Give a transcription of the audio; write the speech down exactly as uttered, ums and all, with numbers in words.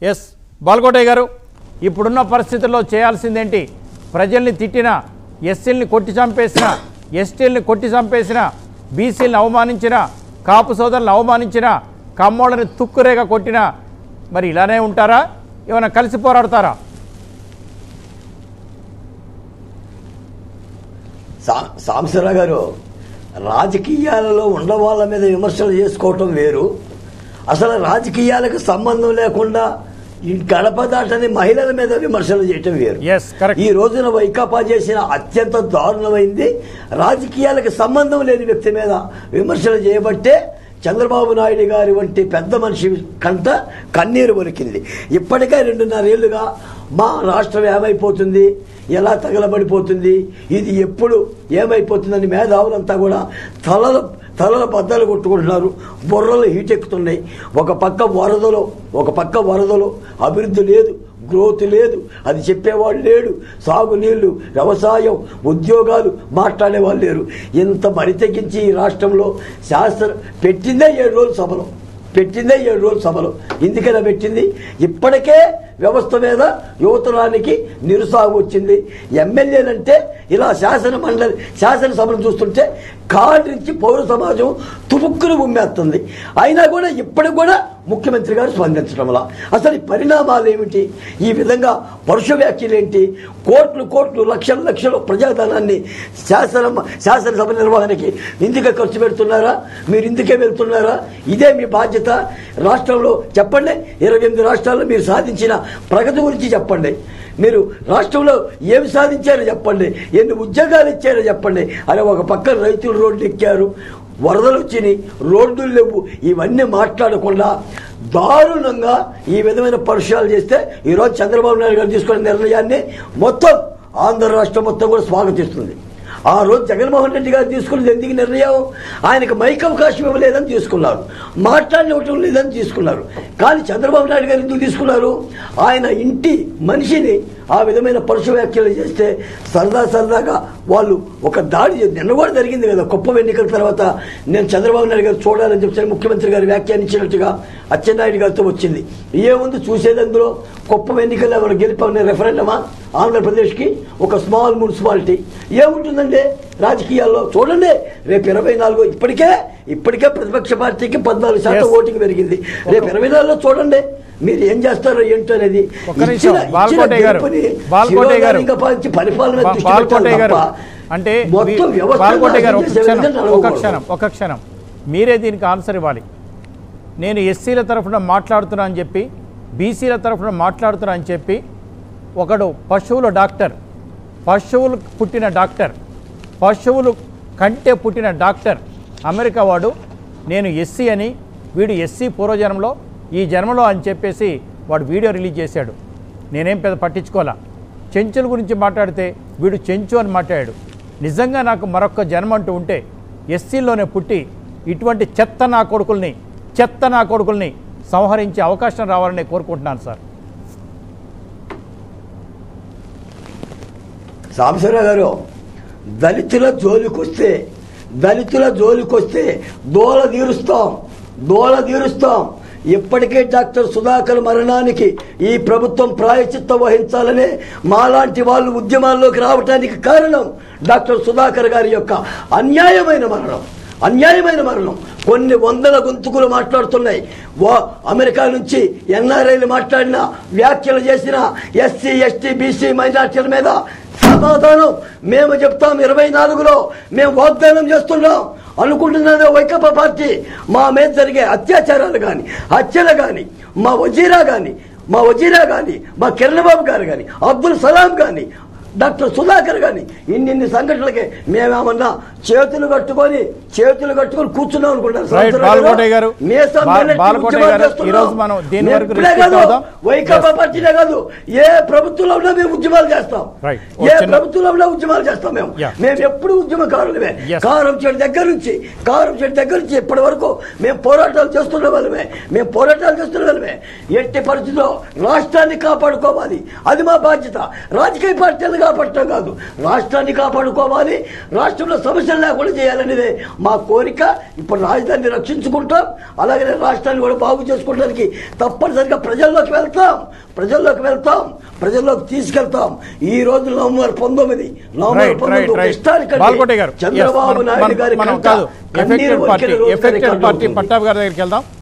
Yes బాల్కోటయ్య గారు, ఇప్పుడున్న పరిస్థితుల్లో చేయాల్సిందేంటి? ప్రజల్ని తిట్టిన, ఎస్సీల్ని కొట్టి చంపేసిన, ఎస్టీల్ని కొట్టి చంపేసిన, బీసీలను అవమానించిన, కాపు సోదరులను అవమానించిన, కమ్మోళ్ళని తుక్కురేగా కొట్టిన, మరి ఇలానే ఉంటారా? ఏమైనా కలిసి పోరాడతారా? సాంబశివరావు గారు, రాజకీయాలలో ఉన్న వాళ్ళ మీద విమర్శలు చేసుకోవటం వేరు, అసలు రాజకీయాలకు సంబంధం లేకుండా గడప దాటని మహిళల మీద విమర్శలు చేయటం వేరు. ఈ రోజున వైకాపా చేసిన అత్యంత దారుణమైంది రాజకీయాలకు సంబంధం లేని వ్యక్తి మీద విమర్శలు చేయబట్టే చంద్రబాబు నాయుడు గారి వంటి పెద్ద మనిషి కంట కన్నీరు ఒలికింది. ఇప్పటికే రెండున్నరేళ్లుగా మా రాష్ట్రం ఏమైపోతుంది, ఎలా తగలబడిపోతుంది, ఇది ఎప్పుడు ఏమైపోతుందని మేధావులంతా కూడా తలల తలల బద్దలు కొట్టుకుంటున్నారు, బుర్రలు హీటెక్కుతున్నాయి. ఒక పక్క వరదలో ఒక పక్క వరదలో అభివృద్ధి లేదు, గ్రోత్ లేదు, అది చెప్పేవాడు లేడు, సాగునీళ్లు, వ్యవసాయం, ఉద్యోగాలు మాట్లాడేవాళ్ళు లేరు. ఇంత బరి తెగించి ఈ రాష్ట్రంలో శాస్త్రం పెట్టిందే ఏడు రోజులు సభలో పెట్టిందే ఏడు రోజులు సభలో ఎందుకైనా పెట్టింది? ఇప్పటికే వ్యవస్థ మీద యువతరానికి నిరుసాగు వచ్చింది. ఎమ్మెల్యేలంటే ఇలా శాసన మండలి శాసనసభను చూస్తుంటే కాడ్రించి పౌర సమాజం తుపుక్కును ఉమ్మేస్తుంది. అయినా కూడా ఇప్పటికి కూడా ముఖ్యమంత్రి గారు స్పందించడం వల్ల అసలు ఈ పరిణామాలు ఏమిటి? ఈ విధంగా పరుష వ్యాఖ్యలు ఏంటి? కోట్లు కోట్లు లక్షల లక్షల ప్రజాధనాన్ని శాసన శాసనసభ నిర్వహణకి ఇందుకే ఖర్చు పెడుతున్నారా? మీరు ఇందుకే వెళ్తున్నారా? ఇదే మీ బాధ్యత. రాష్ట్రంలో చెప్పండి, ఇరవై ఎనిమిది రాష్ట్రాల్లో మీరు సాధించిన ప్రగతి గురించి చెప్పండి. మీరు రాష్ట్రంలో ఏమి సాధించారో చెప్పండి, ఎన్ని ఉద్యోగాలు ఇచ్చారో చెప్పండి. అరే ఒక పక్కన రైతులు రోడ్లు ఎక్కారు, వరదలు వచ్చినాయి, రోడ్లు లేవు, ఇవన్నీ మాట్లాడకుండా దారుణంగా ఈ విధమైన పరుషాలు చేస్తే ఈరోజు చంద్రబాబు నాయుడు గారు తీసుకున్న నిర్ణయాన్ని మొత్తం ఆంధ్ర రాష్ట్రం మొత్తం కూడా స్వాగతిస్తుంది. ఆ రోజు జగన్మోహన్ రెడ్డి గారు తీసుకున్నది ఎందుకు నిర్ణయం? ఆయనకు మైక్ అవకాశం ఇవ్వలేదని తీసుకున్నారు, మాట్లాడినవటం లేదని తీసుకున్నారు. కానీ చంద్రబాబు నాయుడు గారు ఎందుకు తీసుకున్నారు? ఆయన ఇంటి మనిషిని ఆ విధమైన పరుష వ్యాఖ్యలు చేస్తే సరదా సరదాగా వాళ్ళు ఒక దాడి నిన్న కూడా జరిగింది కదా, కుప్పం ఎన్నికల తర్వాత నేను చంద్రబాబు నాయుడు గారు చూడాలని చెప్పి ముఖ్యమంత్రి గారు వ్యాఖ్యానించినట్టుగా అచ్చెన్నాయుడు గారితో వచ్చింది. ఏముంది చూసేది అందులో? కుప్పం ఎన్నికల్లో ఎవరు గెలిపే రెఫరెండమా? ఆంధ్రప్రదేశ్కి ఒక స్మాల్ మున్సిపాలిటీ ఏముంటుందండి రాజకీయాల్లో? చూడండి, రేపు ఇరవై నాలుగు ఇప్పటికే ఇప్పటికే ప్రతిపక్ష పార్టీకి పద్నాలుగు శాతం ఓటింగ్ పెరిగింది. రేపు ఇరవై నాలుగులో చూడండి మీరు ఏం చేస్తారో ఏంటో అనేది. అంటే ఒక క్షణం ఒక క్షణం మీరే దీనికి ఆన్సర్ ఇవ్వాలి. నేను ఎస్సీల తరఫున మాట్లాడుతున్నా అని చెప్పి, బీసీల తరఫున మాట్లాడుతున్నా అని చెప్పి, ఒకడు పశువుల డాక్టర్, పశువులు పుట్టిన డాక్టర్, పశువులు కంటే పుట్టిన డాక్టర్, అమెరికా వాడు, నేను ఎస్సీ అని, వీడు ఎస్సీ పూర్వజన్మలో ఈ జన్మలో అని చెప్పేసి వాడు వీడియో రిలీజ్ చేశాడు. నేనేం పెద్ద పట్టించుకోవాలా. చెంచుల గురించి మాట్లాడితే వీడు చెంచు అని మాట్లాడాడు. నిజంగా నాకు మరొక జన్మ అంటూ ఉంటే ఎస్సీలోనే పుట్టి ఇటువంటి చెత్త నా కొడుకుల్ని చెత్త నా కొడుకుల్ని సంహరించే అవకాశం రావాలని కోరుకుంటున్నాను సార్. సాంబశివరావు గారు, దళితుల జోలికొస్తే దళితుల జోలికొస్తే దోల తీరుస్తాం దోల తీరుస్తాం ఇప్పటికే డాక్టర్ సుధాకర్ మరణానికి ఈ ప్రభుత్వం ప్రాయశ్చిత్తం వహించాలనే మాలాంటి వాళ్ళు ఉద్యమాల్లోకి రావడానికి కారణం డాక్టర్ సుధాకర్ గారి యొక్క అన్యాయమైన మరణం అన్యాయమైన మరణం. కొన్ని వందల గొంతుకులు మాట్లాడుతున్నాయి. అమెరికా నుంచి ఎన్ఆర్ఐలు మాట్లాడిన, వ్యాఖ్యలు చేసిన ఎస్సీ ఎస్టీ బీసీ మైనార్టీల మీద సమాధానం మేము చెప్తాం. ఇరవై నాలుగులో మేము వాగ్దానం చేస్తున్నాం అనుకుంటున్నదే వైకాపా పార్టీ. మా మీద జరిగే అత్యాచారాలు కానీ, హత్యలు కానీ, మా వజీరా కానీ మా వజీరా కానీ మా కిరణ్ బాబు గారు కానీ, అబ్దుల్ సలాం కానీ, డాక్టర్ సుధాకర్ కానీ ఇన్నిన్ని సంఘటనలకే మేమేమన్నా చేతులు కట్టుకొని చేతులు కట్టుకొని కూర్చున్నాం అనుకుంటారు. వైకాపా పార్టీనే కాదు, ఏ ప్రభుత్వంలో ఉన్నా మేము ఉద్యమాలు చేస్తాం. ఏ ప్రభుత్వంలో ఉన్నా ఉద్యమాలు చేస్తాం. మేము మేము ఎప్పుడు ఉద్యమకారులమే. కారం చెడు దగ్గర నుంచి కారం చెడు దగ్గర నుంచి ఇప్పటి వరకు మేము పోరాటాలు చేస్తున్న వాళ్ళమే మేము పోరాటాలు చేస్తున్న వాళ్ళమే ఎట్టి పరిస్థితుల్లో రాష్ట్రాన్ని కాపాడుకోవాలి, అది మా బాధ్యత. రాజకీయ పార్టీలు కాపాడటం కాదు, రాష్ట్రాన్ని కాపాడుకోవాలి, రాష్ట్రంలో సమస్యలు లేకుండా చేయాలనేదే మా కోరిక. ఇప్పుడు రాజధానిని రక్షించుకుంటాం, అలాగే రాష్ట్రాన్ని కూడా బాగు చేసుకోవడానికి తప్పనిసరిగా ప్రజల్లోకి వెళ్తాం ప్రజల్లోకి వెళ్తాం ప్రజల్లోకి తీసుకెళ్తాం. ఈ రోజు నవంబర్ పంతొమ్మిది నవంబర్ పంతొమ్మిది ఇష్టానికంటే చంద్రబాబు నాయుడు గారి పార్టీ పట్టాభి గారి దగ్గరికి వెళ్దాం.